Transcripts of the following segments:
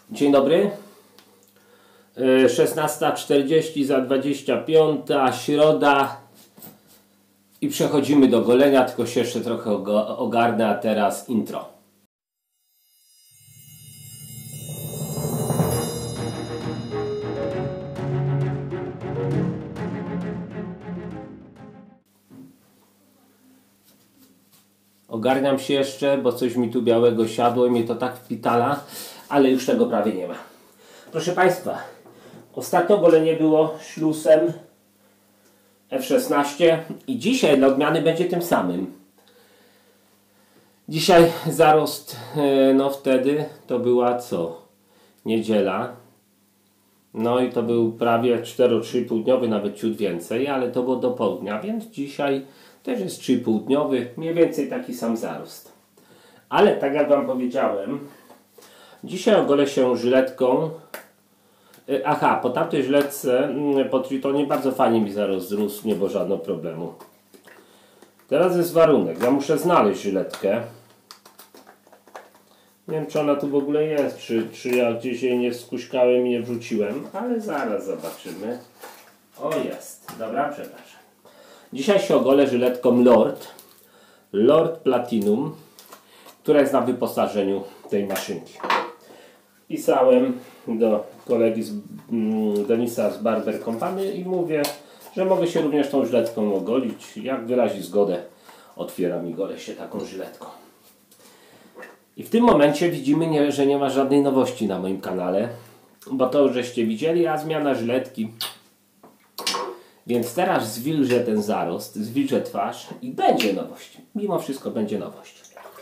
Dzień dobry. 16:40 za 25, środa i przechodzimy do golenia, tylko się jeszcze trochę ogarnę, a teraz intro. Ogarniam się jeszcze, bo coś mi tu białego siadło i mnie to tak wpitala, ale już tego prawie nie ma. Proszę Państwa, ostatnio golenie było ślusem F16 i dzisiaj dla odmiany będzie tym samym. Dzisiaj zarost, no wtedy to była co? Niedziela. No i to był prawie 4-3,5 dniowy, nawet ciut więcej, ale to było do południa, więc dzisiaj też jest 3,5 dniowy, mniej więcej taki sam zarost. Ale tak jak Wam powiedziałem, dzisiaj ogolę się żyletką. Aha, po tamtej żyletce, po tritonie bardzo fajnie mi zarost zrósł, nie było żadnego problemu. Teraz jest warunek, ja muszę znaleźć żyletkę. Nie wiem, czy ona tu w ogóle jest, czy ja gdzieś jej nie skuśkałem i nie wrzuciłem, ale zaraz zobaczymy. O, jest. Dobra, przepraszam. Dzisiaj się ogolę żyletką Lord Platinum, która jest na wyposażeniu tej maszynki. Pisałem do kolegi Denisa z Barber Company i mówię, że mogę się również tą żyletką ogolić. Jak wyrazi zgodę, otwieram i golę się taką żyletką. I w tym momencie widzimy, że nie ma żadnej nowości na moim kanale, bo to już żeście widzieli, a zmiana żyletki. Więc teraz zwilżę ten zarost, zwilżę twarz i będzie nowość. Mimo wszystko będzie nowość.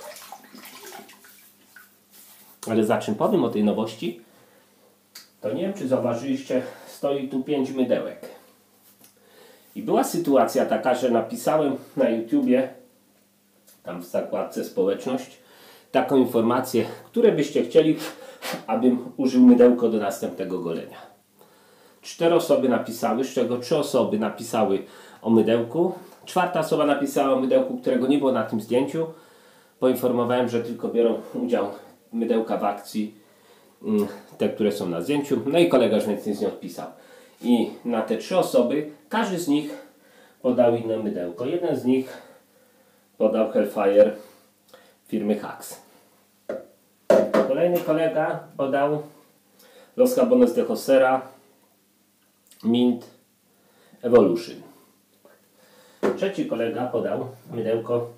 Ale za czym powiem o tej nowości, to nie wiem, czy zauważyliście, stoi tu 5 mydełek. I była sytuacja taka, że napisałem na YouTubie, tam w zakładce społeczność, taką informację, które byście chcieli, abym użył mydełko do następnego golenia. 4 osoby napisały, z czego 3 osoby napisały o mydełku. 4. osoba napisała o mydełku, którego nie było na tym zdjęciu. Poinformowałem, że tylko biorą udział mydełka w akcji, te, które są na zdjęciu. No i kolega już nic nie odpisał. I na te 3 osoby, każdy z nich podał inne mydełko. Jeden z nich podał Hellfire firmy Hax. Kolejny kolega podał Los Jabones de Hosera Mint Evolution. Trzeci kolega podał mydełko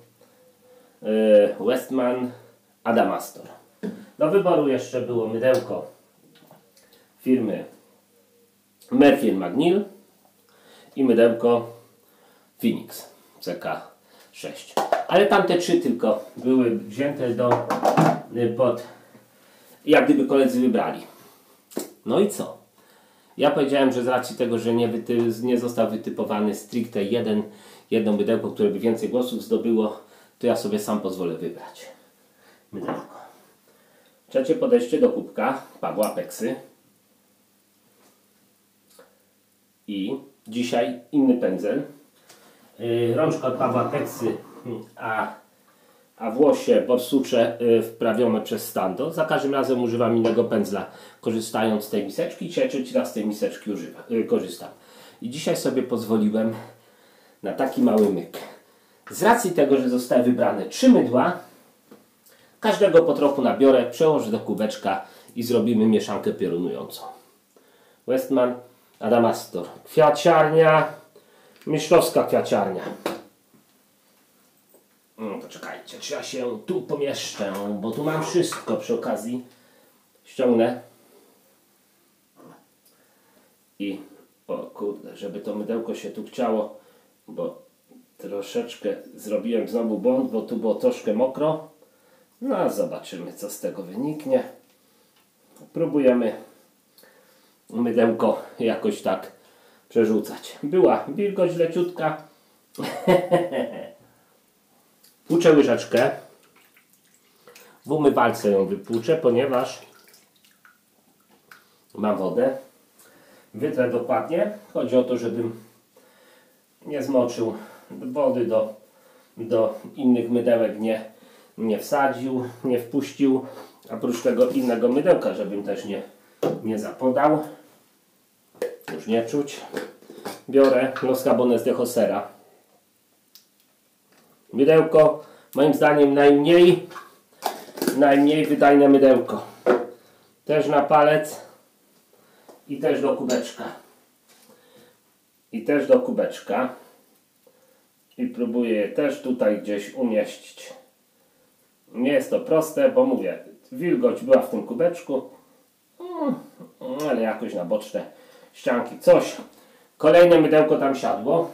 Westman Adamastor. Do wyboru jeszcze było mydełko firmy Murphy & McNeil i mydełko Phoenix CK6. Ale tamte 3 tylko były wzięte jak gdyby koledzy wybrali. No i co? Ja powiedziałem, że z racji tego, że nie został wytypowany stricte jedno mydełko, które by więcej głosów zdobyło, to ja sobie sam pozwolę wybrać mydełko. Trzecie podejście do kubka Pawła Peksy. I dzisiaj inny pędzel. Rączka od Pawła Peksy, a włosie borsucze wprawione przez Stando. Za każdym razem używam innego pędzla, korzystając z tej miseczki. Dzisiaj trzeci raz z tej miseczki korzystam. I dzisiaj sobie pozwoliłem na taki mały myk. Z racji tego, że zostały wybrane 3 mydła, każdego po trochu nabiorę, przełożę do kubeczka i zrobimy mieszankę piorunującą. Westman Adamastor. Kwiaciarnia, mistrzowska kwiaciarnia. Poczekajcie, czy ja się tu pomieszczę, bo tu mam wszystko przy okazji. Ściągnę. I o kurde, żeby to mydełko się tu chciało, bo troszeczkę zrobiłem znowu błąd, bo tu było troszkę mokro. No zobaczymy, co z tego wyniknie. Próbujemy mydełko jakoś tak przerzucać. Była wilgoć leciutka. Płuczę łyżeczkę. W umywalce ją wypłuczę, ponieważ mam wodę. Wytrę dokładnie. Chodzi o to, żebym nie zmoczył wody do innych mydełek, nie wsadził, nie wpuścił. Oprócz tego innego mydełka, żebym też nie zapodał. Już nie czuć. Biorę Los Jabones de Josera. Mydełko, moim zdaniem najmniej wydajne mydełko. Też na palec i też do kubeczka. I też do kubeczka. I próbuję je też tutaj gdzieś umieścić. Nie jest to proste, bo mówię, wilgoć była w tym kubeczku, ale jakoś na boczne ścianki coś. Kolejne mydełko tam siadło.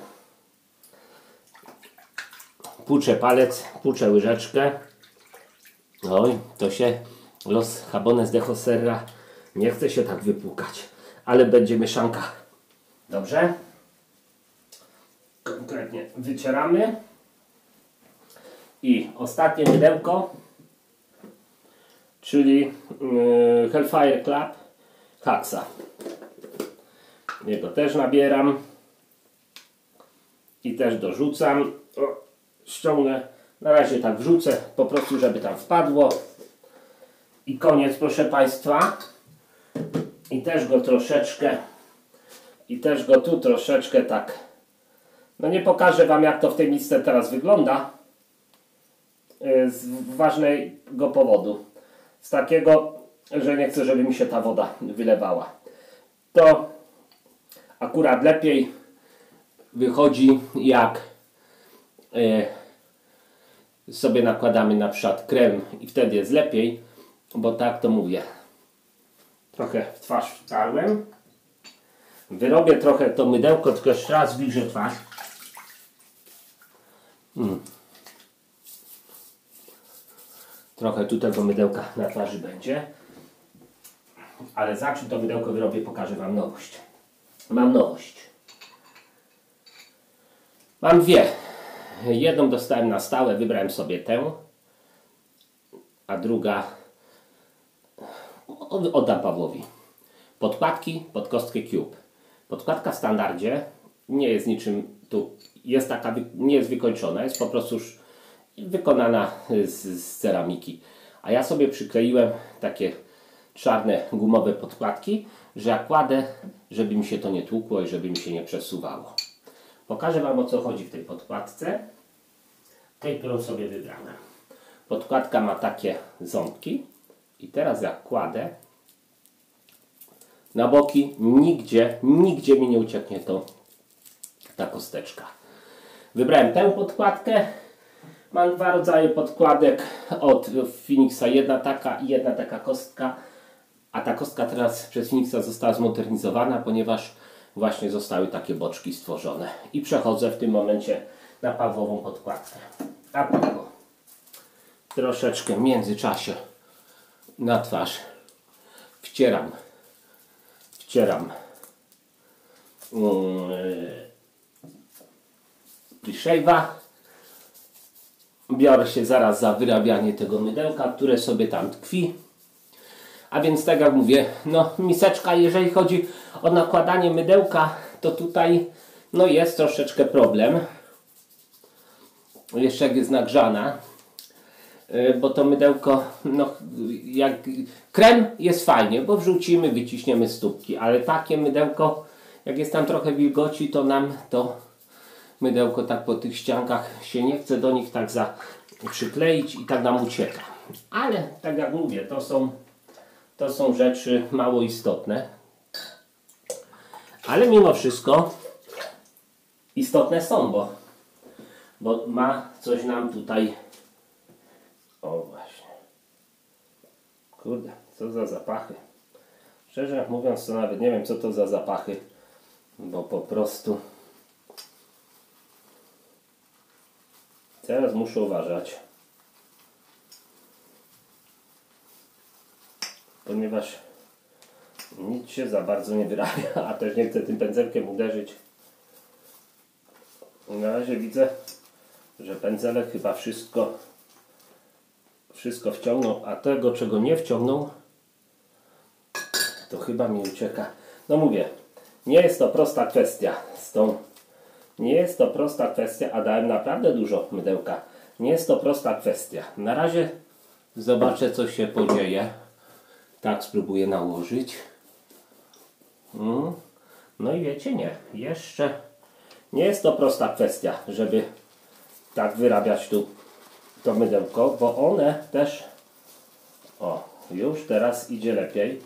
Płuczę palec, płuczę łyżeczkę. Oj, to się Los Jabones de Josera nie chce się tak wypłukać, ale będzie mieszanka. Dobrze? Konkretnie wycieramy. I ostatnie mydełko, czyli Hellfire Club Haxa. Jego też nabieram i też dorzucam. Ściągnę, na razie tak wrzucę, po prostu żeby tam wpadło. I koniec, proszę Państwa. I też go tu troszeczkę tak. No nie pokażę Wam, jak to w tej misce teraz wygląda. Z ważnego powodu. Z takiego, że nie chcę, żeby mi się ta woda wylewała. To akurat lepiej wychodzi, jak sobie nakładamy na przykład krem i wtedy jest lepiej, bo tak to mówię. Trochę w twarz wtarłem. Wyrobię trochę to mydełko, tylko jeszcze raz bliżej twarz. Trochę tu tego mydełka na twarzy będzie. Ale zanim to mydełko wyrobię, pokażę Wam nowość. Mam nowość. Mam dwie. Jedną dostałem na stałe, wybrałem sobie tę. A druga oddam Pawłowi. Podkładki pod kostkę Cube. Podkładka w standardzie nie jest niczym tu. Jest taka, nie jest wykończona. Jest po prostu już wykonana z ceramiki. A ja sobie przykleiłem takie czarne gumowe podkładki, że jak kładę, żeby mi się to nie tłukło i żeby mi się nie przesuwało. Pokażę Wam, o co chodzi w tej podkładce. Tej, którą sobie wybrałem. Podkładka ma takie ząbki i teraz jak kładę na boki, nigdzie mi nie ucieknie ta kosteczka. Wybrałem tę podkładkę. Mam dwa rodzaje podkładek od Phoenixa. Jedna taka i jedna taka kostka. A ta kostka teraz przez Phoenixa została zmodernizowana, ponieważ właśnie zostały takie boczki stworzone. I przechodzę w tym momencie na Pawłową podkładkę. A Pawło troszeczkę w międzyczasie na twarz wcieram pre-shave'a. Biorę się zaraz za wyrabianie tego mydełka, które sobie tam tkwi. A więc tak jak mówię, no miseczka, jeżeli chodzi o nakładanie mydełka, to tutaj no jest troszeczkę problem. Jeszcze jak jest nagrzana, bo to mydełko, no jak krem jest fajnie, bo wrzucimy, wyciśniemy stópki, ale takie mydełko, jak jest tam trochę wilgoci, to nam to mydełko tak po tych ściankach się nie chce do nich tak przykleić i tak nam ucieka. Ale tak jak mówię, to są rzeczy mało istotne. Ale mimo wszystko istotne są, bo ma coś nam tutaj. O właśnie. Kurde, co za zapachy. Szczerze mówiąc, to nawet nie wiem, co to za zapachy, bo po prostu teraz muszę uważać, ponieważ nic się za bardzo nie wyrabia, a też nie chcę tym pędzelkiem uderzyć. Na razie widzę, że pędzelek chyba wszystko wciągnął, a tego, czego nie wciągnął, to chyba mi ucieka. No mówię, nie jest to prosta kwestia z tą. Nie jest to prosta kwestia, a dałem naprawdę dużo mydełka. Nie jest to prosta kwestia. Na razie Zobaczę, co się podzieje. Tak spróbuję nałożyć. No i wiecie, nie. Jeszcze nie jest to prosta kwestia, żeby tak wyrabiać tu to mydełko, bo one też... O, już teraz idzie lepiej.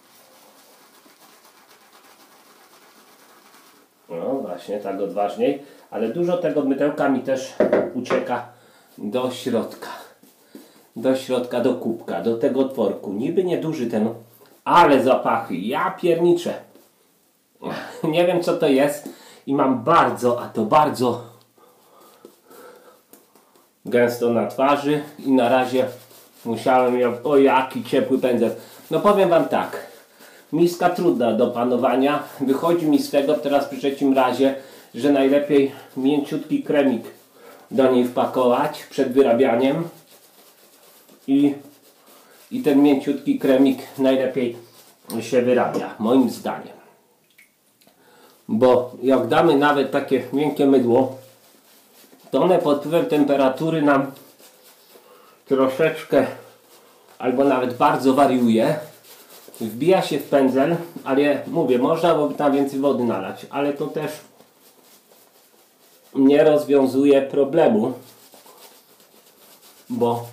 No właśnie, tak odważniej. Ale dużo tego mydełka mi też ucieka do środka. Do środka, do kubka, do tego otworku. Niby nieduży ten, ale zapachy. Ja pierniczę. Nie wiem, co to jest. I mam bardzo, a to bardzo gęsto na twarzy. I na razie musiałem ją... O, jaki ciepły pędzel. No powiem wam tak. Miska trudna do panowania. Wychodzi mi z tego teraz przy trzecim razie, że najlepiej mięciutki kremik do niej wpakować przed wyrabianiem. I ten mięciutki kremik najlepiej się wyrabia, moim zdaniem. Bo jak damy nawet takie miękkie mydło, to one pod wpływem temperatury nam troszeczkę albo nawet bardzo wariuje. Wbija się w pędzel, ale mówię, można by tam więcej wody nalać, ale to też nie rozwiązuje problemu, bo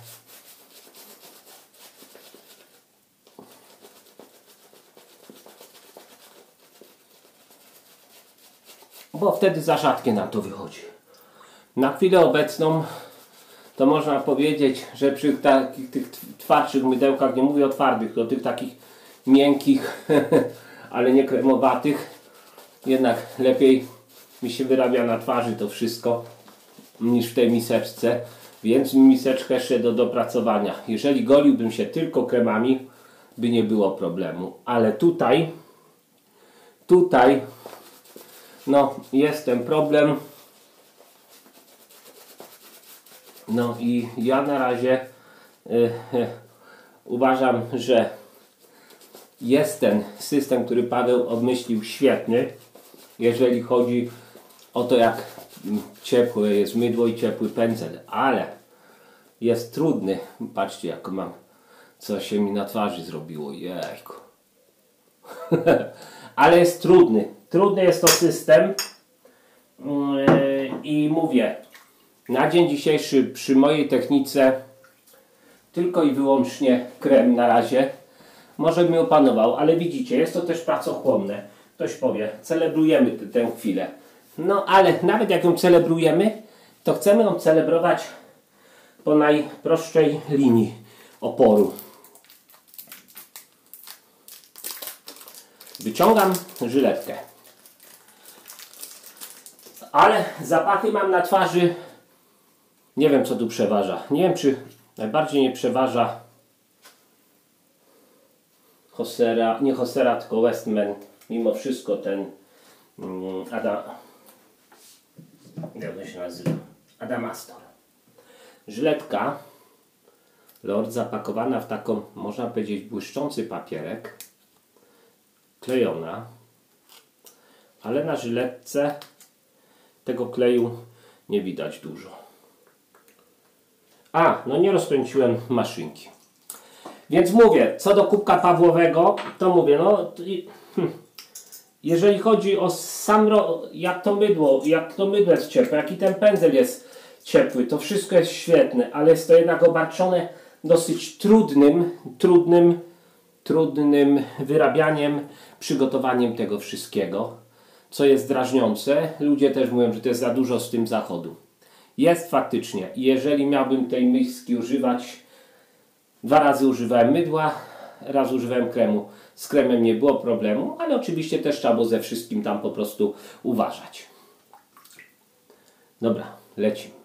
wtedy za rzadkie nam to wychodzi. Na chwilę obecną to można powiedzieć, że przy takich tych twardszych mydełkach, nie mówię o twardych, to tych takich miękkich, ale nie kremowatych, jednak lepiej mi się wyrabia na twarzy to wszystko niż w tej miseczce, więc miseczkę jeszcze do dopracowania. Jeżeli goliłbym się tylko kremami, by nie było problemu, ale tutaj no jest ten problem. No i ja na razie uważam, że jest ten system, który Paweł obmyślił, świetny, jeżeli chodzi o to, jak ciepłe jest mydło i ciepły pędzel, ale jest trudny. Patrzcie, jak mam, co się mi na twarzy zrobiło, jejku. Ale jest trudny. Trudny jest to system i mówię, na dzień dzisiejszy przy mojej technice tylko i wyłącznie krem na razie. Może bym opanował, ale widzicie, jest to też pracochłonne. Ktoś powie, celebrujemy tę chwilę. No ale nawet jak ją celebrujemy, to chcemy ją celebrować po najprostszej linii oporu. Wyciągam żyletkę. Ale zapachy mam na twarzy. Nie wiem, co tu przeważa. Nie wiem, czy najbardziej nie przeważa Hossera, nie Hossera, tylko Westman. Mimo wszystko ten jak to się nazywa? Adamastor. Żyletka Lord zapakowana w taką, można powiedzieć, błyszczący papierek, klejona, ale na żyletce tego kleju nie widać dużo. No nie rozkręciłem maszynki. Więc mówię, co do kubka Pawłowego, to mówię, no jeżeli chodzi o sam, jak to mydło jest ciepłe, jaki ten pędzel jest ciepły, to wszystko jest świetne, ale jest to jednak obarczone dosyć trudnym wyrabianiem, przygotowaniem tego wszystkiego, co jest drażniące. Ludzie też mówią, że to jest za dużo z tym zachodu. Jest faktycznie. Jeżeli miałbym tej miski używać, 2 razy używałem mydła, raz używałem kremu. Z kremem nie było problemu, ale oczywiście też trzeba było ze wszystkim tam po prostu uważać. Dobra, lecimy.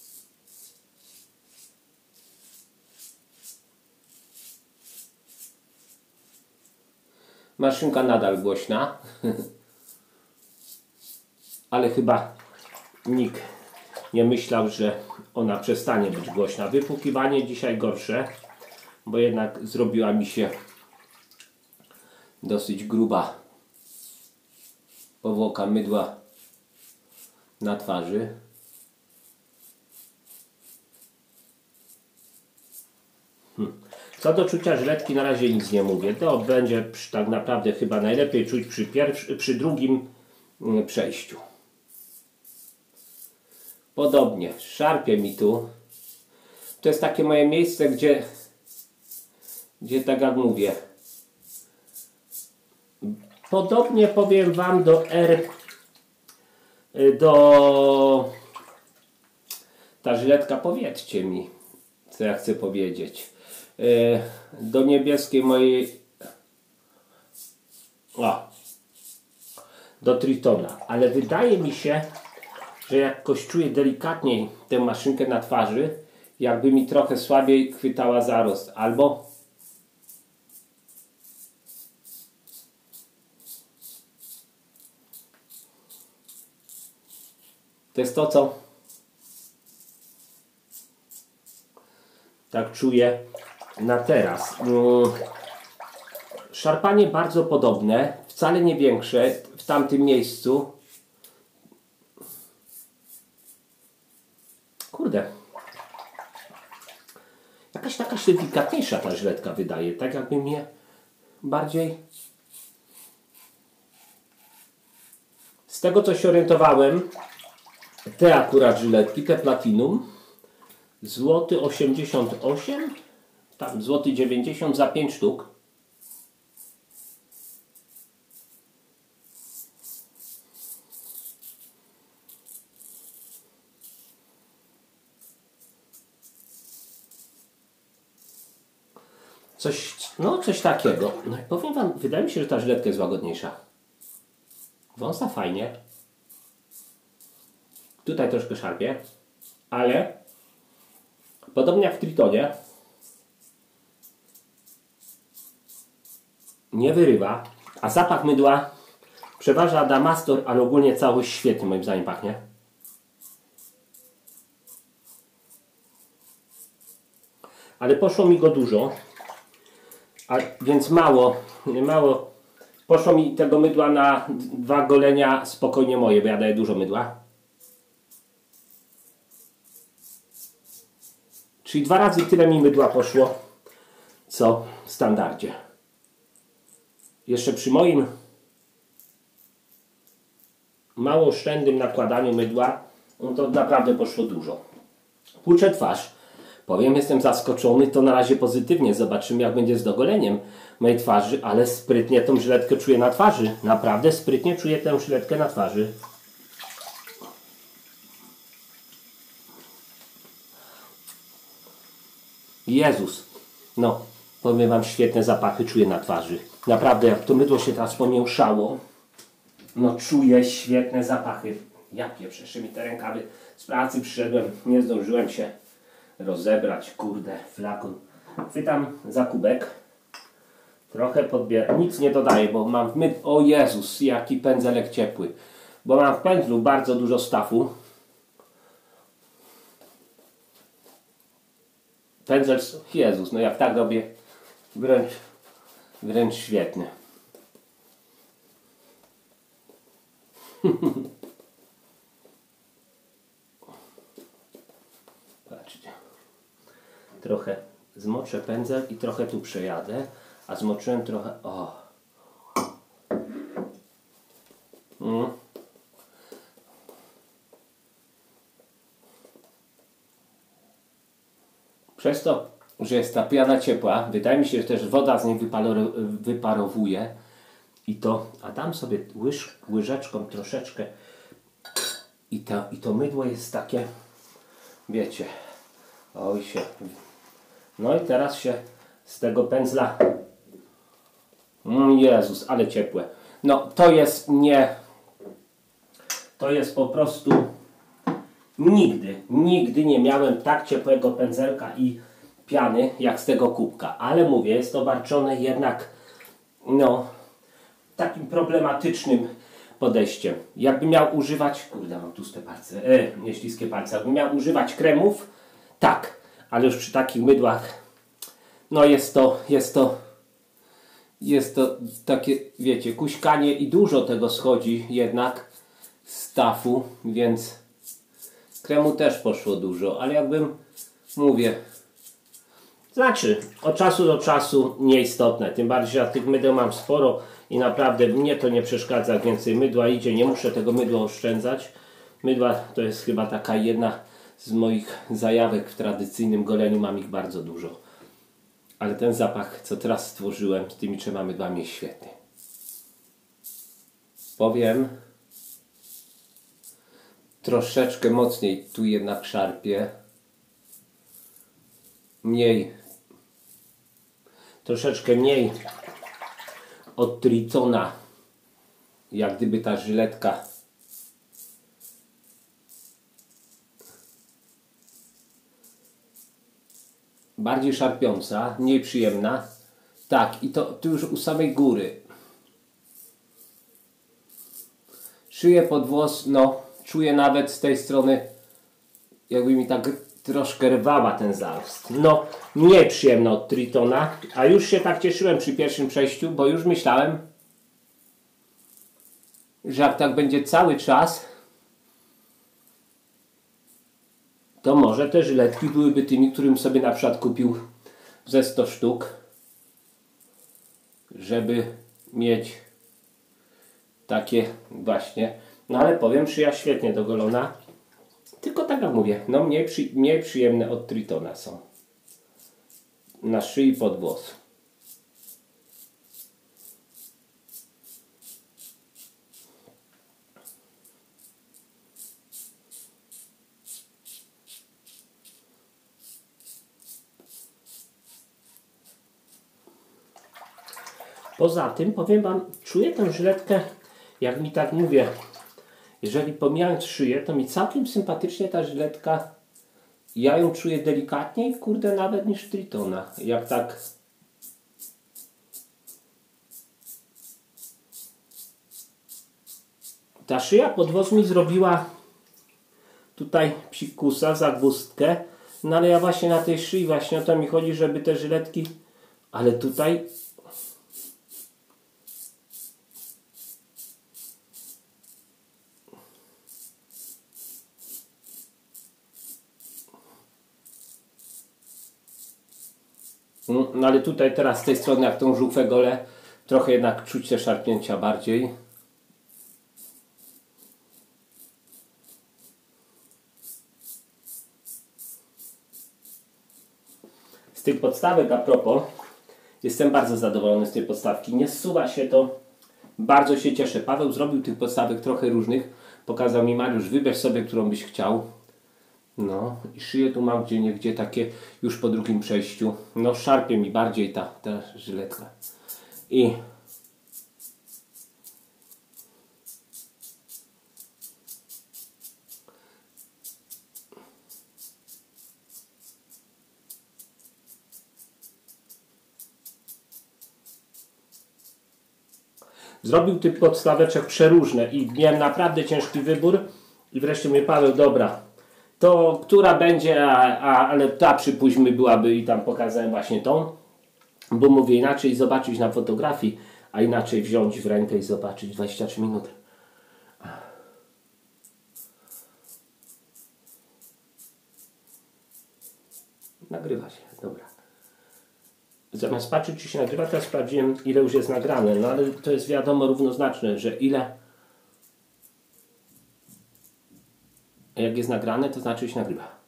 Maszynka nadal głośna, ale chyba nikt nie myślał, że ona przestanie być głośna. Wypłukiwanie dzisiaj gorsze, bo jednak zrobiła mi się dosyć gruba powłoka mydła na twarzy. Co do czucia żyletki na razie nic nie mówię. To będzie tak naprawdę chyba najlepiej czuć przy drugim przejściu. Podobnie, szarpie mi tu. To jest takie moje miejsce, gdzie tak jak mówię. Podobnie powiem Wam do ta żyletka, powiedzcie mi, co ja chcę powiedzieć. Do niebieskiej mojej, do Tritona, ale wydaje mi się, że jakoś czuję delikatniej tę maszynkę na twarzy, jakby mi trochę słabiej chwytała zarost, albo to jest to, co tak czuję na teraz. Szarpanie bardzo podobne, wcale nie większe w tamtym miejscu. Kurde. Jakaś taka delikatniejsza ta żyletka wydaje. Tak jakby mnie bardziej... Z tego co się orientowałem, te akurat żyletki, te Platinum, złoty 88, tam złoty 90 za 5 sztuk. Coś takiego. No i powiem Wam, wydaje mi się, że ta żyletka jest łagodniejsza. Wąsa fajnie. Tutaj troszkę szarpie, ale podobnie jak w Tritonie, nie wyrywa, a zapach mydła przeważa Adamastor, ale ogólnie całość świetnie moim zdaniem pachnie. Ale poszło mi go dużo, więc mało poszło mi tego mydła na 2 golenia spokojnie moje, bo ja daję dużo mydła. Czyli 2 razy tyle mi mydła poszło, co w standardzie. Jeszcze przy moim mało oszczędnym nakładaniu mydła, no to naprawdę poszło dużo. Płuczę twarz. Powiem, jestem zaskoczony, to na razie pozytywnie. Zobaczymy, jak będzie z dogoleniem mojej twarzy, ale sprytnie tą żyletkę czuję na twarzy. Naprawdę sprytnie czuję tę żyletkę na twarzy. Jezus. No, powiem Wam, świetne zapachy czuję na twarzy. Naprawdę, jak to mydło się teraz pomięszało, no czuję świetne zapachy. Ja pieprzę, jeszcze mi te rękawy z pracy przyszedłem, nie zdążyłem się rozebrać, kurde, flakon. Chwytam za kubek, trochę podbieram, nic nie dodaję, bo mam o Jezus, jaki pędzelek ciepły, bo mam w pędzlu bardzo dużo stafu. Pędzel, Jezus, no jak tak robię, wręcz świetny. Patrzcie. Trochę zmoczę pędzel i trochę tu przejadę, a zmoczyłem trochę... O. Przez to, że jest ta piana ciepła, wydaje mi się, że też woda z niej wyparowuje i to, a dam sobie łyżeczką troszeczkę i to mydło jest takie, wiecie, oj się, no i teraz się z tego pędzla, Jezus, ale ciepłe, no to jest po prostu nigdy nie miałem tak ciepłego pędzelka i piany jak z tego kubka, ale mówię, jest to barczone jednak no takim problematycznym podejściem. Jakbym miał używać, kurde, mam tłuste palce, nie śliskie palce, jakbym miał używać kremów, tak, ale już przy takich mydłach no jest to takie, wiecie, kuśkanie i dużo tego schodzi jednak z tafu, więc kremu też poszło dużo, ale jakbym, mówię, Znaczy, od czasu do czasu nieistotne. Tym bardziej, że ja tych mydeł mam sporo i naprawdę mnie to nie przeszkadza. Jak więcej mydła idzie, nie muszę tego mydła oszczędzać. Mydła to jest chyba taka jedna z moich zajawek w tradycyjnym goleniu. Mam ich bardzo dużo. Ale ten zapach, co teraz stworzyłem z tymi 3 mydłami, jest świetny. Powiem, troszeczkę mocniej tu jednak szarpie. Troszeczkę mniej od Tritona, jak gdyby ta żyletka bardziej szarpiąca, mniej przyjemna. Tak, i to tu już u samej góry. Szyję pod włos, no czuję nawet z tej strony, jakby mi tak troszkę rwała ten zarost. No, mniej przyjemna od Tritona, a już się tak cieszyłem przy pierwszym przejściu, bo już myślałem, że jak tak będzie cały czas, to może te żyletki byłyby tymi, którym sobie na przykład kupił ze 100 sztuk, żeby mieć takie właśnie. No ale powiem, szyja świetnie dogolona. Tylko tak jak mówię, no mniej przyjemne od Tritona są. Na szyi pod włos. Poza tym powiem wam, czuję tę żyletkę, jak mi tak mówię, jeżeli pomijając szyję, to mi całkiem sympatycznie ta żyletka, ja ją czuję delikatniej, kurde, nawet niż Tritona. Jak tak ta szyja pod włos mi zrobiła tutaj psikusa, zagwózdkę, no ale ja właśnie na tej szyi, właśnie o to mi chodzi, żeby te żyletki, ale tutaj no ale tutaj teraz z tej strony, jak tą żuchwę golę, trochę jednak czuć te szarpnięcia bardziej. Z tych podstawek a propos, jestem bardzo zadowolony z tej podstawki. Nie zsuwa się to, bardzo się cieszę. Paweł zrobił tych podstawek trochę różnych. Pokazał mi Mariusz, wybierz sobie, którą byś chciał. No i szyję tu mam gdzieniegdzie takie już po drugim przejściu. No szarpie mi bardziej ta żyletka. I zrobił tych podstaweczek przeróżne i miałem naprawdę ciężki wybór. I wreszcie mnie Paweł, dobra, to która będzie, ale ta przypuśćmy byłaby i tam pokazałem właśnie tą. Bo mówię, inaczej zobaczyć na fotografii, a inaczej wziąć w rękę i zobaczyć 23 minuty. Nagrywa się, dobra. Zamiast patrzeć, czy się nagrywa, teraz sprawdziłem, ile już jest nagrane. No ale to jest wiadomo równoznaczne, że ile jak jest nagrane, to znaczy, że się nagrywa.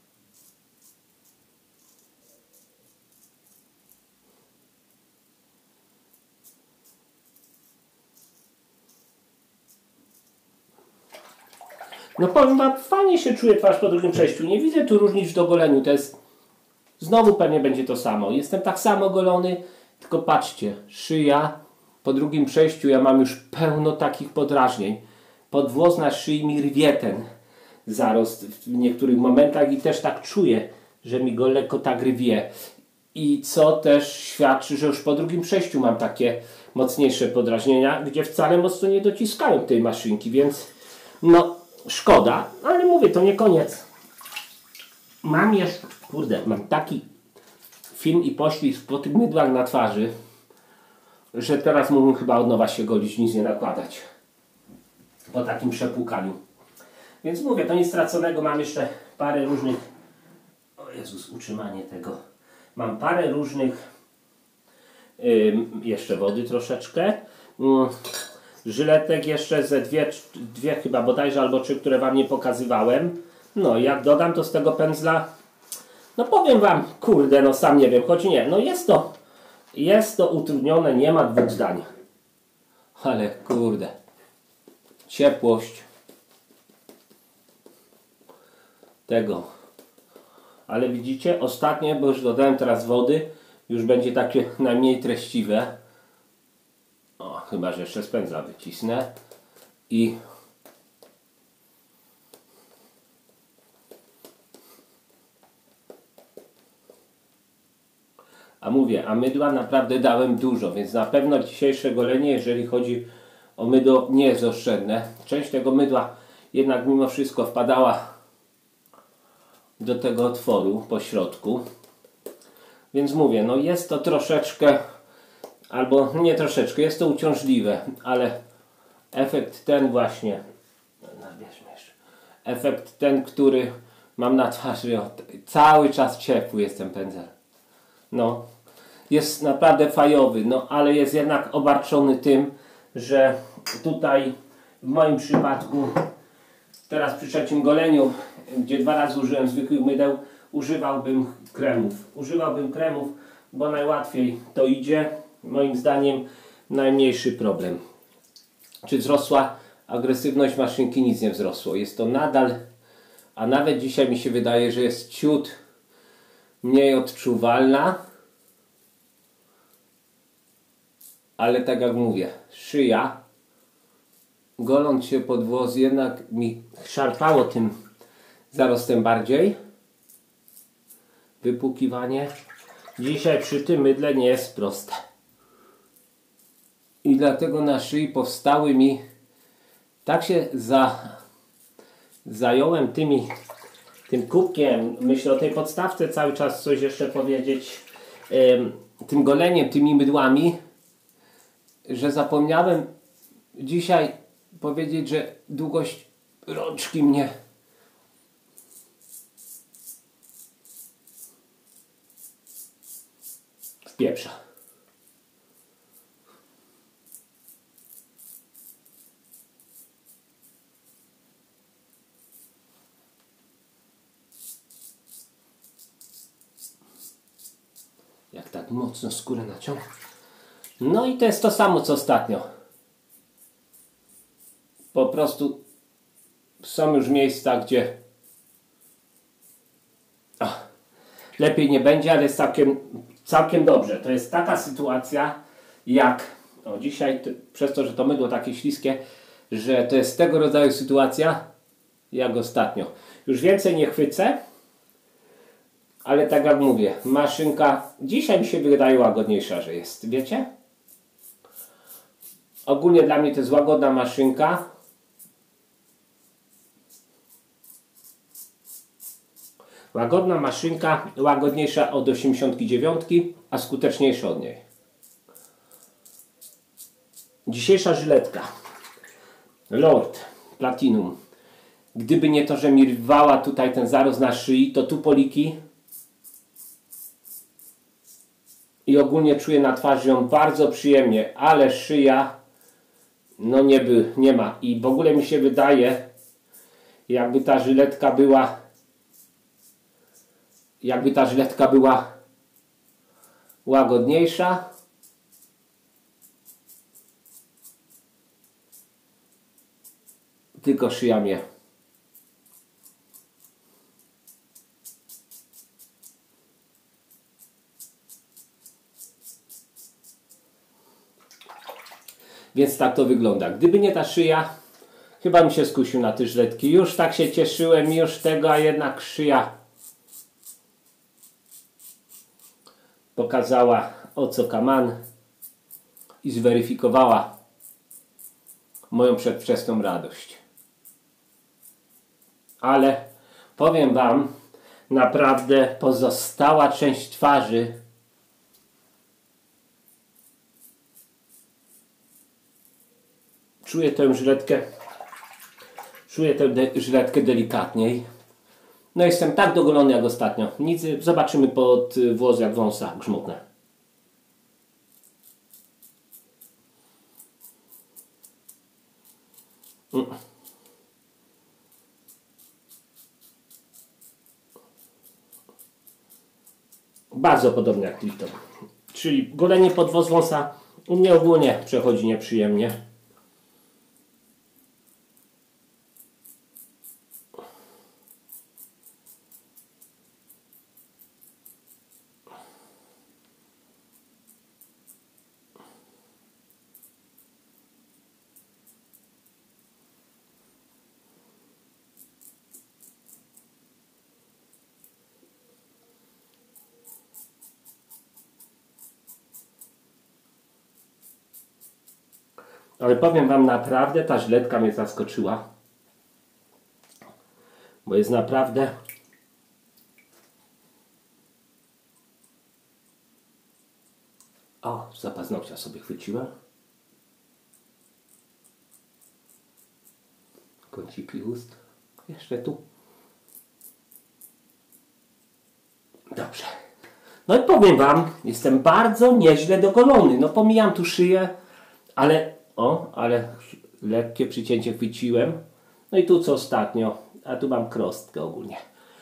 No powiem wam, fajnie się czuje twarz po drugim przejściu. Nie widzę tu różnic w dogoleniu. To jest... Znowu pewnie będzie to samo. Jestem tak samo golony, tylko patrzcie, szyja po drugim przejściu ja mam już pełno takich podrażnień. Pod włos na szyi mi rwie ten zarost w niektórych momentach i też tak czuję, że mi go lekko tak rwie. I co też świadczy, że już po drugim przejściu mam takie mocniejsze podrażnienia, gdzie wcale mocno nie dociskają tej maszynki, więc no szkoda, ale mówię, to nie koniec. Mam jeszcze, kurde, mam taki film i poślizg po tych mydłach na twarzy, że teraz mógłbym chyba od nowa się golić, nic nie nakładać po takim przepłukaniu. Więc mówię, to nic straconego, mam jeszcze parę różnych, o Jezus, utrzymanie tego Mam parę różnych, jeszcze wody troszeczkę, żyletek jeszcze ze dwie chyba bodajże albo 3, które wam nie pokazywałem. No jak dodam to z tego pędzla, no powiem wam, kurde, no sam nie wiem, choć nie, no jest to utrudnione, nie ma dwóch zdań. Ale kurde, ciepłość tego. Ale widzicie, ostatnie, bo już dodałem teraz wody, już będzie takie najmniej treściwe. O, chyba że jeszcze z pędzla wycisnę. I a mydła naprawdę dałem dużo, więc na pewno dzisiejsze golenie, jeżeli chodzi o mydło, nie jest oszczędne. Część tego mydła jednak mimo wszystko wpadała do tego otworu po środku. Więc mówię, no jest to troszeczkę, albo nie troszeczkę, jest to uciążliwe, ale efekt ten właśnie, efekt ten, który mam na twarzy, cały czas ciepły jest ten pędzel. No, jest naprawdę fajowy, no ale jest jednak obarczony tym, że tutaj w moim przypadku, teraz przy trzecim goleniu, gdzie 2 razy użyłem zwykłych mydeł, używałbym kremów, bo najłatwiej to idzie. Moim zdaniem najmniejszy problem. Czy wzrosła agresywność maszynki? Nic nie wzrosło. Jest to nadal, a nawet dzisiaj mi się wydaje, że jest ciut mniej odczuwalna. Ale tak jak mówię, szyja, goląc się pod włos, jednak mi szarpało tym zarostem bardziej. Wypłukiwanie dzisiaj przy tym mydle nie jest proste. I dlatego na szyi powstały mi, tak się zająłem tym kubkiem, myślę o tej podstawce cały czas coś jeszcze powiedzieć, tym goleniem, tymi mydłami, że zapomniałem dzisiaj powiedzieć, że długość rączki mnie wpieprza. Jak tak mocno skórę naciągnę. No i to jest to samo co ostatnio. Po prostu są już miejsca, gdzie lepiej nie będzie, ale jest całkiem dobrze. To jest taka sytuacja jak dzisiaj, przez to, że to mydło takie śliskie, że to jest tego rodzaju sytuacja jak ostatnio. Już więcej nie chwycę, ale tak jak mówię, maszynka dzisiaj mi się wydaje łagodniejsza, że jest. Wiecie? Ogólnie dla mnie to jest łagodna maszynka. Łagodna maszynka, łagodniejsza od 89, a skuteczniejsza od niej. Dzisiejsza żyletka Lord Platinum. Gdyby nie to, że mi rwała tutaj ten zarost na szyi, to tu poliki. I ogólnie czuję na twarzy ją bardzo przyjemnie, ale szyja no nie ma. I w ogóle mi się wydaje, jakby ta żyletka była łagodniejsza. Tylko szyja mnie. Więc tak to wygląda. Gdyby nie ta szyja, chyba bym się skusił na te żyletki. Już tak się cieszyłem, już tego, a jednak szyja pokazała o co kaman i zweryfikowała moją przedwczesną radość. Ale powiem wam, naprawdę pozostała część twarzy czuję tę żyletkę delikatniej. No jestem tak dogolony jak ostatnio. Nic, zobaczymy pod włos jak wąsa grzmotne. Bardzo podobnie jak Clifton. Czyli golenie pod włos wąsa u mnie ogólnie przechodzi nieprzyjemnie. Ale powiem wam, naprawdę ta żyletka mnie zaskoczyła. Bo jest naprawdę... O, za paznokcia sobie chwyciłem. Kąciki ust. Jeszcze tu. Dobrze. No i powiem wam, jestem bardzo nieźle dogolony. No pomijam tu szyję, ale lekkie przycięcie chwyciłem. No i tu co ostatnio, a tu mam krostkę ogólnie.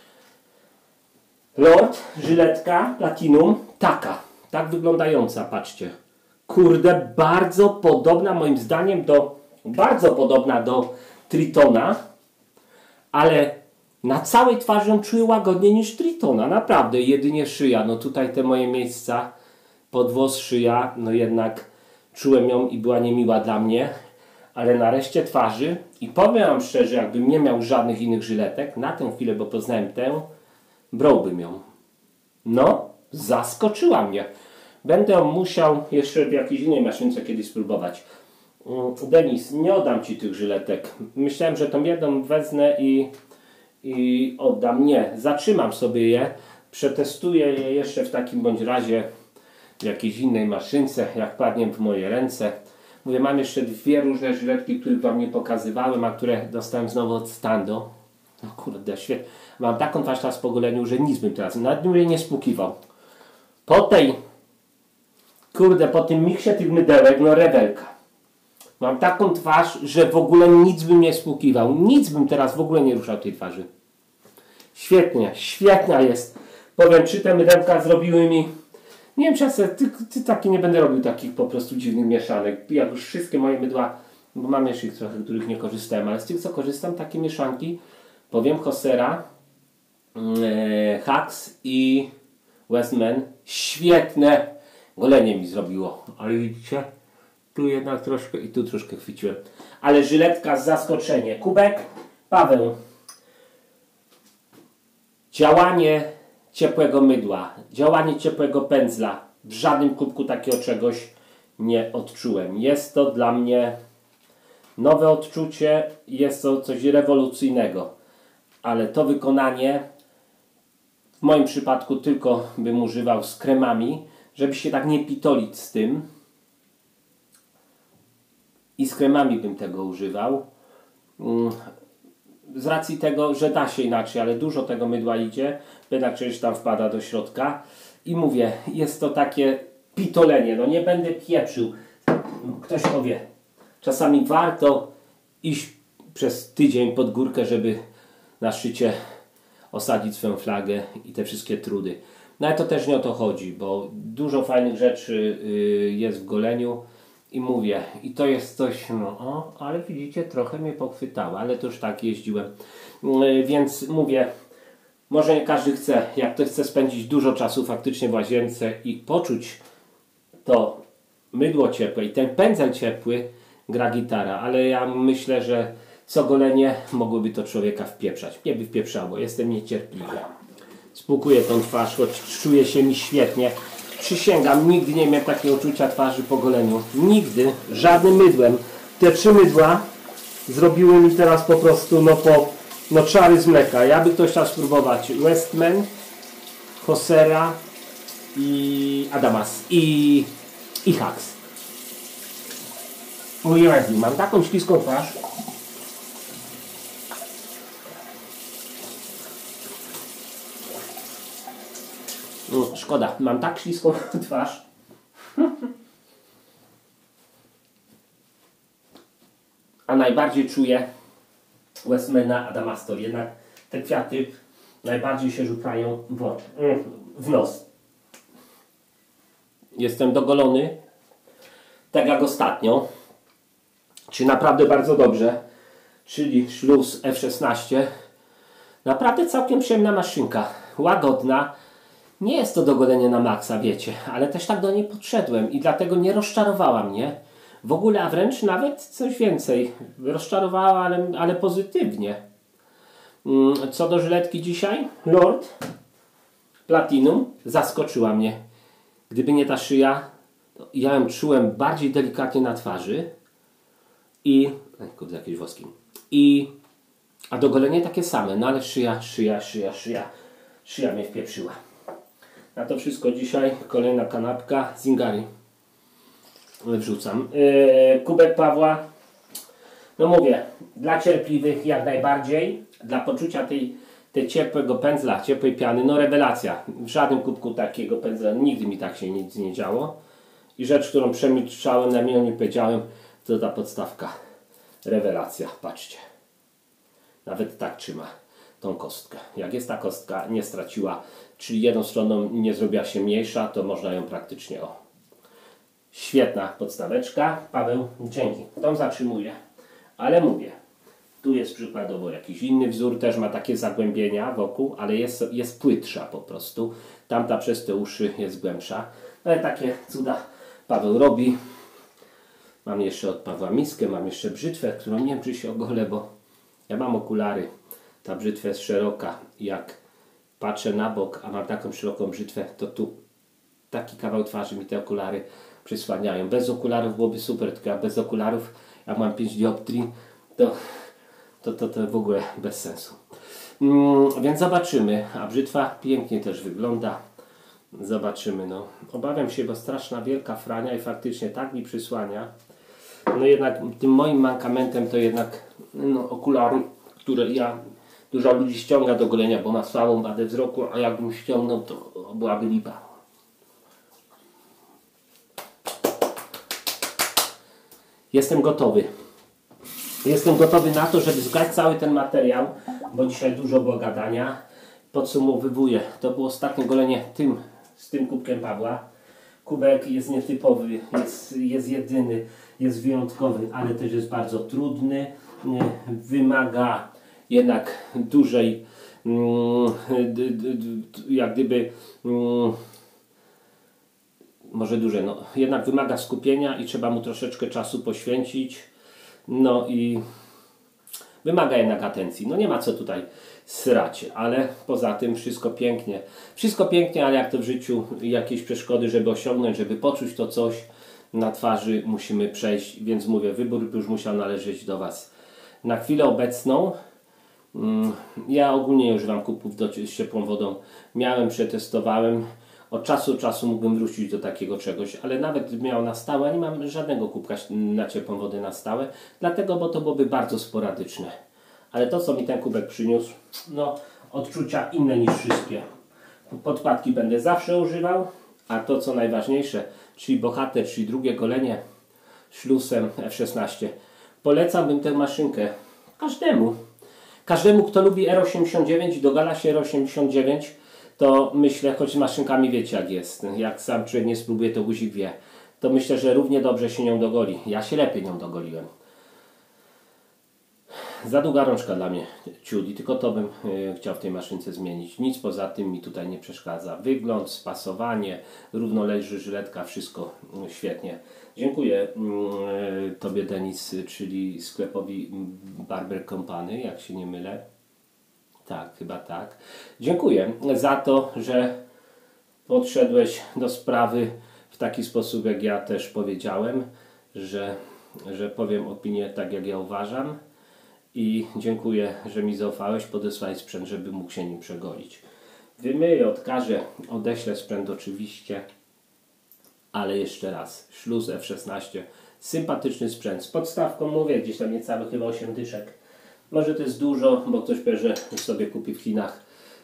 Lord, żyletka, platinum, tak wyglądająca, patrzcie. Kurde, bardzo podobna moim zdaniem bardzo podobna do Tritona, ale na całej twarzy ją czuję łagodniej niż Tritona, naprawdę, jedynie szyja, no tutaj te moje miejsca, pod włos, szyja, no jednak czułem ją i była niemiła dla mnie, ale na reszcie twarzy, i powiem wam szczerze, jakbym nie miał żadnych innych żyletek, na tę chwilę, bo poznałem tę, brałbym ją. No, zaskoczyła mnie. Będę musiał jeszcze w jakiejś innej maszynce kiedyś spróbować. Denis, nie oddam ci tych żyletek. Myślałem, że tą jedną wezmę i oddam. Nie, zatrzymam sobie je, przetestuję je jeszcze w takim bądź razie w jakiejś innej maszynce, jak padnie w moje ręce. Mówię, mam jeszcze dwie różne żyletki, których wam nie pokazywałem, a które dostałem znowu od Stando. No kurde, świetnie. Mam taką twarz teraz po goleniu, że nic bym teraz nad nią nie spłukiwał. Po tym miksie tych mydełek, no rewelka. Mam taką twarz, że w ogóle nic bym nie spłukiwał. Nic bym teraz w ogóle nie ruszał tej twarzy. Świetnie, świetna jest. Powiem, czy te mydełka zrobiły mi... Nie wiem, czy ja taki nie będę robił takich po prostu dziwnych mieszanek. Jak już wszystkie moje mydła, bo mam jeszcze ich trochę, których nie korzystałem, ale z tych co korzystam, takie mieszanki, powiem, Hossera, Hacks i Westman, świetne golenie mi zrobiło. Ale widzicie, tu jednak troszkę i tu troszkę chwyciłem. Ale żyletka z zaskoczenia. Kubek, Paweł. Działanie ciepłego mydła, działanie ciepłego pędzla. W żadnym kubku takiego czegoś nie odczułem. Jest to dla mnie nowe odczucie, jest to coś rewolucyjnego. Ale to wykonanie w moim przypadku tylko bym używał z kremami, żeby się tak nie pitolić z tym. I z kremami bym tego używał. Z racji tego, że da się inaczej, ale dużo tego mydła idzie, jednak przecież tam wpada do środka. I mówię, jest to takie pitolenie, no nie będę pieprzył. Ktoś powie, czasami warto iść przez tydzień pod górkę, żeby na szczycie osadzić swoją flagę i te wszystkie trudy. No ale to też nie o to chodzi, bo dużo fajnych rzeczy jest w goleniu. I mówię, i to jest coś, no ale widzicie, trochę mnie pochwytało, ale to już tak jeździłem. Więc mówię, może nie każdy chce, jak ktoś chce spędzić dużo czasu faktycznie w łazience i poczuć to mydło ciepłe i ten pędzel ciepły, gra gitara, ale ja myślę, że co golenie mogłoby to człowieka wpieprzać. Mnie by wpieprzało, jestem niecierpliwy. Spłukuję tą twarz, choć czuje się mi świetnie. Przysięgam, nigdy nie miałem takiego uczucia twarzy po goleniu. Nigdy, żadnym mydłem. Te 3 mydła zrobiły mi teraz po prostu czary z mleka. Ja by ktoś chciał spróbować Westman, Hossera i Adamas i Hacks. O Jezu, mam taką śliską twarz. Szkoda, mam tak śliską twarz. A najbardziej czuję Westmana Adamastor. Jednak te kwiaty najbardziej się rzucają w nos. Jestem dogolony, tak jak ostatnio. Czyli naprawdę bardzo dobrze. Czyli Schluss F16. Naprawdę całkiem przyjemna maszynka. Łagodna. Nie jest to dogolenie na maksa, wiecie. Ale też tak do niej podszedłem. I dlatego nie rozczarowała mnie. W ogóle, a wręcz nawet coś więcej. Rozczarowała, ale pozytywnie. Co do żyletki dzisiaj. Lord Platinum zaskoczyła mnie. Gdyby nie ta szyja, to ja ją czułem bardziej delikatnie na twarzy. Kurde, jakieś włoski. A dogolenie takie same, no ale szyja mnie wpieprzyła. Na to wszystko dzisiaj kolejna kanapka Zingari. Wrzucam. Kubek Pawła. No mówię, dla cierpliwych jak najbardziej. Dla poczucia tej ciepłego pędzla, ciepłej piany, no rewelacja. W żadnym kubku takiego pędzla nigdy mi tak się nic nie działo. I rzecz, którą przemilczałem, na milion nie powiedziałem, to ta podstawka. Rewelacja, patrzcie. Nawet tak trzyma tą kostkę. Jak jest ta kostka nie straciła, czyli jedną stroną nie zrobiła się mniejsza, to można ją praktycznie Świetna podstaweczka. Paweł, dzięki. Tą zatrzymuję. Ale mówię, tu jest przykładowo jakiś inny wzór, też ma takie zagłębienia wokół, ale jest płytsza po prostu. Tamta przez te uszy jest głębsza. Ale takie cuda Paweł robi. Mam jeszcze od Pawła miskę, mam jeszcze brzytwę, którą nie wiem, czy się ogolę, bo ja mam okulary. Ta brzytwa jest szeroka. Jak patrzę na bok, a mam taką szeroką brzytwę, to tu taki kawał twarzy mi te okulary przysłaniają. Bez okularów byłoby super, tylko bez okularów, jak mam 5 dioptrii, to w ogóle bez sensu. Więc zobaczymy. A brzytwa pięknie też wygląda. Zobaczymy. No. Obawiam się, bo straszna wielka frania i faktycznie tak mi przysłania. No jednak tym moim mankamentem to jednak okulary, które dużo ludzi ściąga do golenia, bo ma słabą wadę wzroku, a jakbym ściągnął, to byłaby lipa. Jestem gotowy. Jestem gotowy na to, żeby zgrać cały ten materiał, bo dzisiaj dużo było gadania. Podsumowuję. To było ostatnie golenie z tym kubkiem Pawła. Kubek jest nietypowy, jest jedyny, jest wyjątkowy, ale też jest bardzo trudny. Wymaga jednak dużej, jak gdyby, może dłużej, jednak wymaga skupienia i trzeba mu troszeczkę czasu poświęcić. No i wymaga jednak atencji. No nie ma co tutaj srać, ale poza tym wszystko pięknie. Wszystko pięknie, ale jak to w życiu, jakieś przeszkody, żeby osiągnąć, żeby poczuć to coś na twarzy, musimy przejść. Więc mówię, wybór już musiał należeć do Was. Na chwilę obecną ja ogólnie nie używam kubków z ciepłą wodą. Miałem, przetestowałem. Od czasu do czasu mógłbym wrócić do takiego czegoś, ale nawet miał na stałe, nie mam żadnego kubka na ciepłą wodę na stałe, dlatego, bo to byłoby bardzo sporadyczne. Ale to, co mi ten kubek przyniósł, odczucia inne niż wszystkie. Podkładki będę zawsze używał, a to, co najważniejsze, czyli bohater, czyli drugie golenie Schlussem F16. Polecałbym tę maszynkę każdemu, kto lubi R89 i dogala się R89, to myślę, choć z maszynkami wiecie jak jest, jak sam człowiek nie spróbuje, to guzik wie, to myślę, że równie dobrze się nią dogoli. Ja się lepiej nią dogoliłem. Za długa rączka dla mnie ciut i tylko to bym chciał w tej maszynce zmienić. Nic poza tym mi tutaj nie przeszkadza. Wygląd, spasowanie, równo leży żyletka, wszystko świetnie. Dziękuję Tobie, Denis, czyli sklepowi Barber Company, jak się nie mylę. Tak, chyba tak. Dziękuję za to, że podszedłeś do sprawy w taki sposób, jak ja też powiedziałem, że powiem opinię tak, jak ja uważam. I dziękuję, że mi zaufałeś, podesłałeś sprzęt, żeby mógł się nim przegolić. Wymyję, odkażę, odeślę sprzęt oczywiście, ale jeszcze raz, Schluss F16, sympatyczny sprzęt, z podstawką mówię, gdzieś tam niecałe chyba 8 dyszek. Może to jest dużo, bo ktoś powie, że sobie kupi w Chinach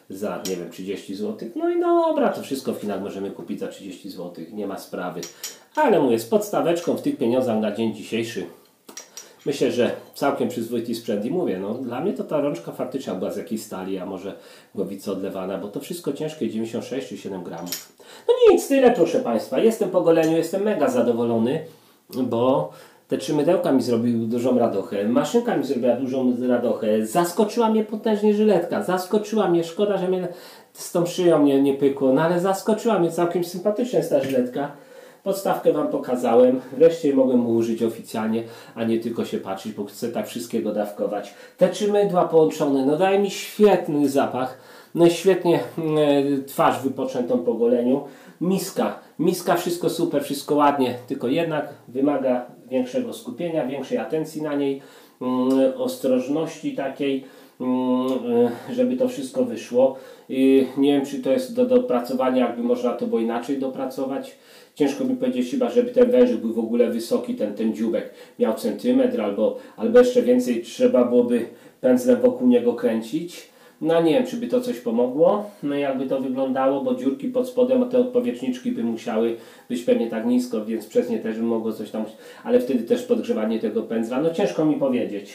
za, nie wiem, 30 zł. No i dobra, to wszystko final możemy kupić za 30 zł, nie ma sprawy. Ale mówię, z podstaweczką w tych pieniądzach na dzień dzisiejszy myślę, że całkiem przyzwoity sprzęt i mówię, no dla mnie to ta rączka faktycznie była z jakiejś stali, a może głowica odlewana, bo to wszystko ciężkie, 96 czy 7 gramów. No nic, tyle proszę Państwa. Jestem po goleniu, jestem mega zadowolony, bo te 3 mydełka mi zrobiły dużą radochę, maszynka mi zrobiła dużą radochę, zaskoczyła mnie potężnie żyletka, zaskoczyła mnie, szkoda, że mnie z tą szyją nie pykło, no ale zaskoczyła mnie, całkiem sympatycznie jest ta żyletka. Podstawkę Wam pokazałem, wreszcie mogłem mu użyć oficjalnie, a nie tylko się patrzeć, bo chcę tak wszystkiego dawkować. Te 3 mydła połączone, no daje mi świetny zapach, no i świetnie twarz wypoczętą po goleniu. Miska, wszystko super, wszystko ładnie, tylko jednak wymaga większego skupienia, większej atencji na niej, ostrożności takiej, żeby to wszystko wyszło. Nie wiem, czy to jest do dopracowania, jakby można to było inaczej dopracować. Ciężko mi powiedzieć chyba, żeby ten wężyk był w ogóle wysoki, ten dzióbek miał centymetr albo jeszcze więcej, trzeba byłoby pędzlem wokół niego kręcić. No nie wiem, czy by to coś pomogło, no jakby to wyglądało, bo dziurki pod spodem, te odpowietrzniczki by musiały być pewnie tak nisko, więc przez nie też by mogło coś tam, ale wtedy też podgrzewanie tego pędzla, no ciężko mi powiedzieć.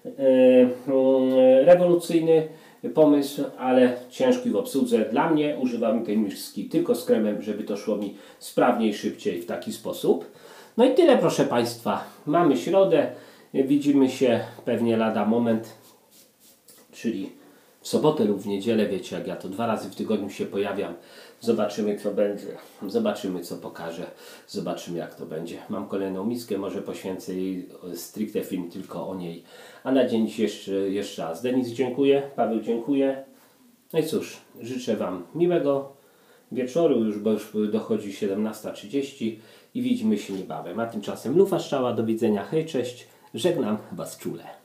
Rewolucyjny pomysł, ale ciężki w obsłudze. Dla mnie używam tej miski tylko z kremem, żeby to szło mi sprawniej, szybciej w taki sposób. No i tyle proszę Państwa. Mamy środę, widzimy się pewnie lada moment, czyli w sobotę lub w niedzielę, wiecie jak ja to 2 razy w tygodniu się pojawiam. Zobaczymy co będzie, zobaczymy co pokażę, zobaczymy jak to będzie. Mam kolejną miskę, może poświęcę jej stricte film tylko o niej. A na dzień dzisiejszy jeszcze raz Denis dziękuję, Paweł dziękuję. No i cóż, życzę Wam miłego wieczoru, bo już dochodzi 17:30 i widzimy się niebawem. A tymczasem lufa strzała, do widzenia, hej, cześć, żegnam Was czule.